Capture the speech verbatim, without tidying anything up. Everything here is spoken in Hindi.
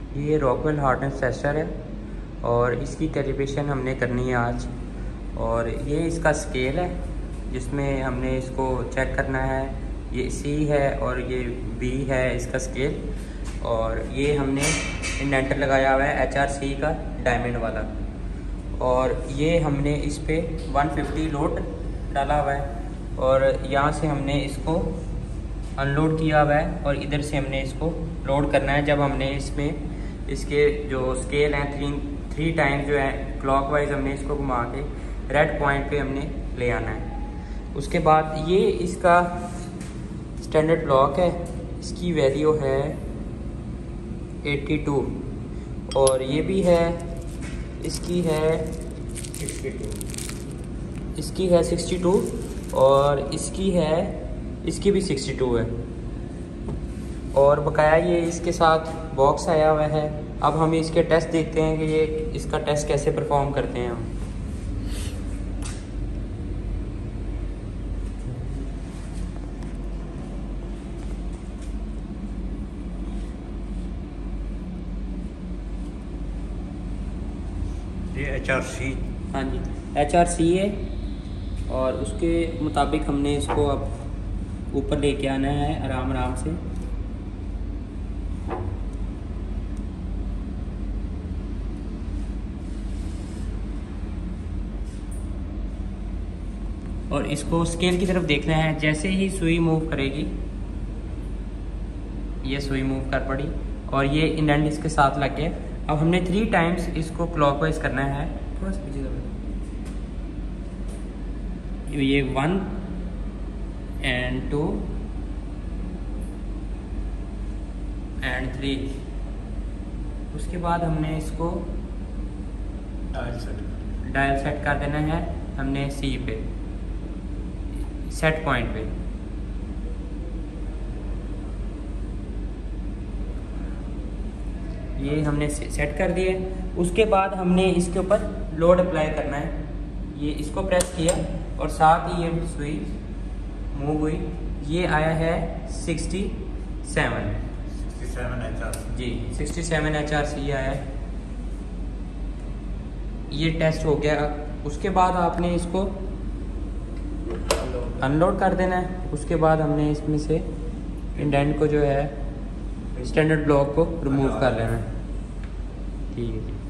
ये रॉकवेल हार्डनेस टेस्टर है और इसकी कैलिब्रेशन हमने करनी है आज। और ये इसका स्केल है जिसमें हमने इसको चेक करना है। ये सी है और ये बी है इसका स्केल। और ये हमने इंडेंटर लगाया हुआ है एच आर सी का डायमंड वाला। और ये हमने इस पे वन फिफ्टी लोड डाला हुआ है और यहाँ से हमने इसको अनलोड किया हुआ है और इधर से हमने इसको लोड करना है। जब हमने इसमें इसके जो स्केल हैं थ्री थ्री टाइम जो है क्लॉकवाइज हमने इसको घुमा के रेड पॉइंट पे हमने ले आना है। उसके बाद ये इसका स्टैंडर्ड ब्लॉक है, इसकी वैल्यू है एटी टू और ये भी है, इसकी है सिक्सटी टू, इसकी है सिक्सटी टू और इसकी है इसकी भी सिक्सटी टू है। और बकाया ये इसके साथ बॉक्स आया हुआ है। अब हम इसके टेस्ट देखते हैं कि ये इसका टेस्ट कैसे परफॉर्म करते हैं हम। ये एच आर सी, हाँ जी एच आर सी है और उसके मुताबिक हमने इसको अब ऊपर लेके आना है आराम आराम से। और इसको स्केल की तरफ देखना है। जैसे ही सुई मूव करेगी, ये सुई मूव कर पड़ी और ये इंडेंट इसके साथ लग गया। अब हमने थ्री टाइम्स इसको क्लॉकवाइज करना है। थोड़ा सा पीछे ये one and two and three. उसके बाद हमने इसको डायल सेट डायल सेट कर देना है हमने सी पे, सेट पॉइंट पे। ये हमने सेट कर दिए। उसके बाद हमने इसके ऊपर लोड अप्लाई करना है। ये इसको प्रेस किया और साथ ही ये सुई मूव हुई। ये आया है sixty seven sixty seven H R C जी, sixty seven H R C आया है। ये टेस्ट हो गया। उसके बाद आपने इसको अनलोड कर देना है। उसके बाद हमने इसमें से इंडेंट को जो है स्टैंडर्ड ब्लॉक को रिमूव कर लेना है। ठीक है जी।